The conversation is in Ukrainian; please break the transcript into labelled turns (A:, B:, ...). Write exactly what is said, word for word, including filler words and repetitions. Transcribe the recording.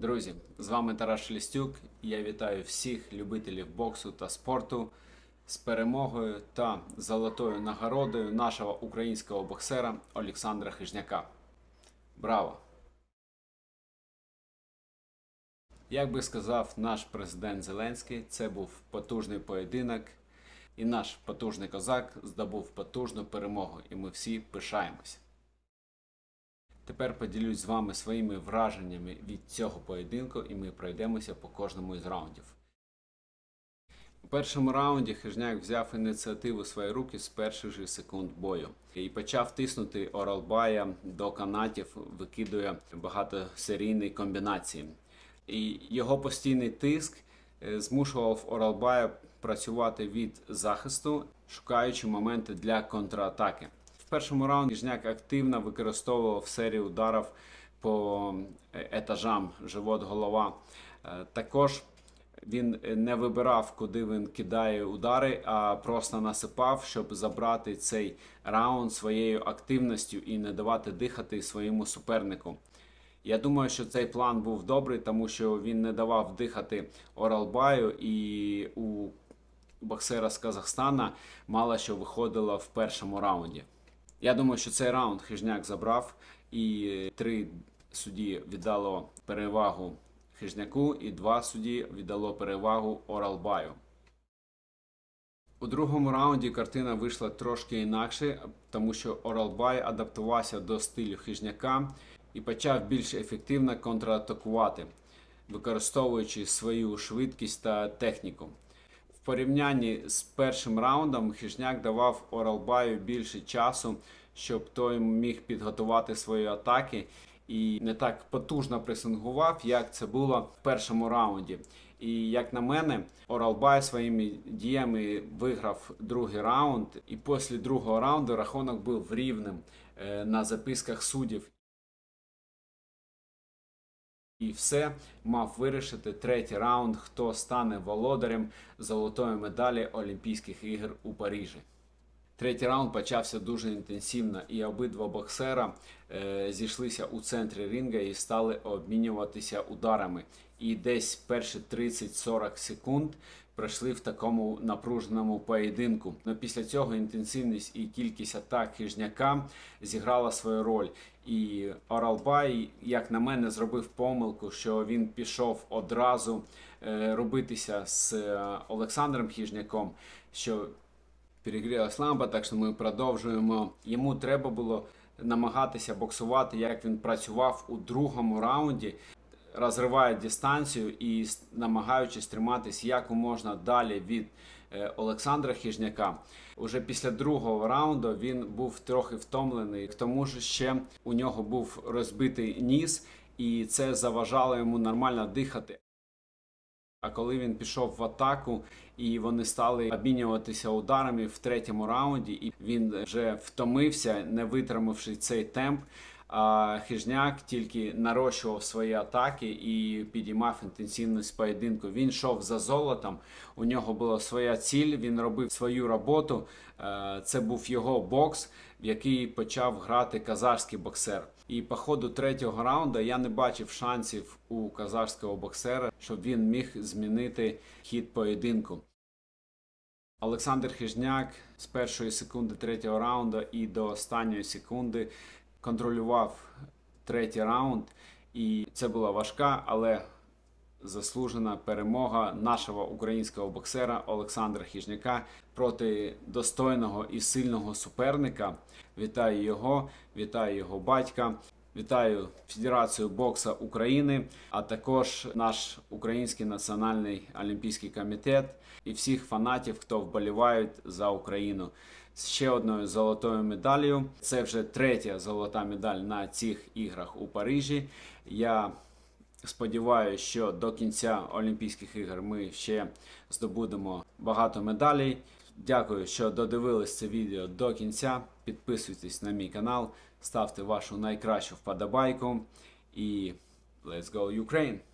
A: Друзі, з вами Тарас Шелестюк. Я вітаю всіх любителів боксу та спорту з перемогою та золотою нагородою нашого українського боксера Олександра Хижняка. Браво! Як би сказав наш президент Зеленський, це був потужний поєдинок, і наш потужний козак здобув потужну перемогу, і ми всі пишаємося. Тепер поділюсь з вами своїми враженнями від цього поєдинку, і ми пройдемося по кожному із раундів. У першому раунді Хижняк взяв ініціативу в свої руки з перших же секунд бою і почав тиснути Оралбая до канатів, викидує багатосерійні комбінації. І його постійний тиск змушував Оралбая працювати від захисту, шукаючи моменти для контратаки. В першому раунді Хижняк активно використовував серію ударів по етажам живот-голова. Також він не вибирав, куди він кидає удари, а просто насипав, щоб забрати цей раунд своєю активністю і не давати дихати своєму супернику. Я думаю, що цей план був добрий, тому що він не давав дихати Оралбаю, і у боксера з Казахстана мало що виходило в першому раунді. Я думаю, що цей раунд Хижняк забрав, і три судді віддало перевагу Хижняку, і два судді віддало перевагу Оралбаю. У другому раунді картина вийшла трошки інакше, тому що Оралбай адаптувався до стилю Хижняка і почав більш ефективно контратакувати, використовуючи свою швидкість та техніку. В порівнянні з першим раундом Хижняк давав Оралбаю більше часу, щоб той міг підготувати свої атаки і не так потужно пресингував, як це було в першому раунді. І як на мене, Оралбай своїми діями виграв другий раунд, і після другого раунду рахунок був рівним на записках суддів. І все мав вирішити третій раунд, хто стане володарем золотої медалі Олімпійських ігор у Парижі. Третій раунд почався дуже інтенсивно, і обидва боксера е, зійшлися у центрі ринга і стали обмінюватися ударами. І десь перші тридцять-сорок секунд пройшли в такому напруженому поєдинку. Но після цього інтенсивність і кількість атак Хижняка зіграла свою роль. І Оралбай, як на мене, зробив помилку, що він пішов одразу е, робитися з Олександром Хижняком, що перегрілась лампа, так що ми продовжуємо. Йому треба було намагатися боксувати, як він працював у другому раунді, розриває дистанцію і намагаючись триматись як можна далі від Олександра Хижняка. Уже після другого раунду він був трохи втомлений, к тому ж ще у нього був розбитий ніс, і це заважало йому нормально дихати. А коли він пішов в атаку і вони стали обмінюватися ударами в третьому раунді, і він вже втомився, не витримавши цей темп, а Хижняк тільки нарощував свої атаки і підіймав інтенсивність поєдинку. Він йшов за золотом, у нього була своя ціль, він робив свою роботу. Це був його бокс, в який почав грати казахський боксер. І по ходу третього раунду я не бачив шансів у казахського боксера, щоб він міг змінити хід поєдинку. Олександр Хижняк з першої секунди третього раунду і до останньої секунди контролював третій раунд, і це була важка, але заслужена перемога нашого українського боксера Олександра Хижняка проти достойного і сильного суперника. Вітаю його, вітаю його батька, вітаю Федерацію боксу України, а також наш Український національний олімпійський комітет і всіх фанатів, хто вболівають за Україну. З ще одною золотою медаллю. Це вже третя золота медаль на цих іграх у Парижі. Я сподіваюся, що до кінця Олімпійських ігор ми ще здобудемо багато медалей. Дякую, що додивились це відео до кінця. Підписуйтесь на мій канал, ставте вашу найкращу вподобайку і let's go Ukraine!